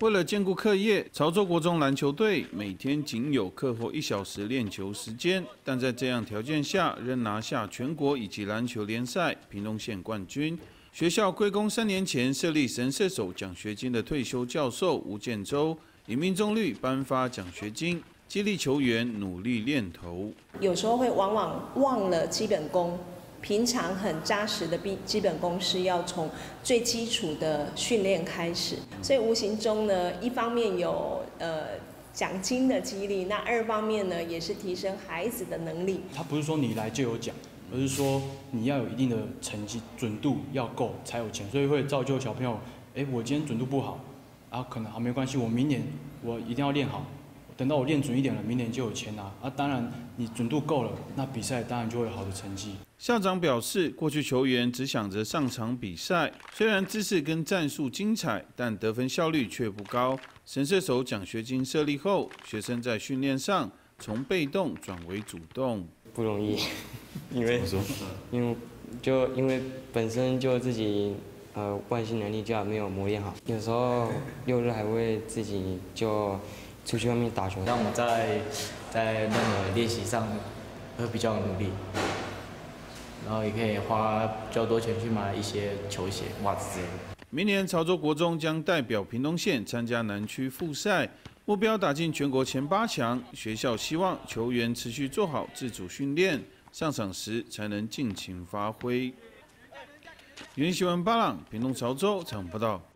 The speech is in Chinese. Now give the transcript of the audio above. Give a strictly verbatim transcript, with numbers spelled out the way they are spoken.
为了兼顾课业，潮州国中篮球队每天仅有课后一小时练球时间，但在这样条件下，仍拿下全国以及篮球联赛屏东县冠军。学校归功三年前设立神射手奖学金的退休教授吴建州，以命中率颁发奖学金，激励球员努力练投。 有时候会往往忘了基本功。 平常很扎实的基本功是要从最基础的训练开始，所以无形中呢，一方面有呃奖金的激励，那二方面呢也是提升孩子的能力。 他不是说你来就有奖，而是说你要有一定的成绩准度要够才有钱，所以会造就小朋友，哎，我今天准度不好，啊，可能好没关系，我明年我一定要练好。 等到我练准一点了，明年就有钱拿啊！当然，你准度够了，那比赛当然就会有好的成绩。 校长表示，过去球员只想着上场比赛，虽然姿势跟战术精彩，但得分效率却不高。神射手奖学金设立后，学生在训练上从被动转为主动。 不容易，因为因为就因为本身就自己呃惯性能力就还没有磨练好，有时候六日还会自己就。 出去外面打球， 让我在在任何练习上会比较努力，然后也可以花比较多钱去买一些球鞋、袜子之类的。 明年潮州国中将代表屏东县参加南区复赛，目标打进全国前八强。学校希望球员持续做好自主训练，上场时才能尽情发挥。云新闻巴朗，屏东潮州采访报道。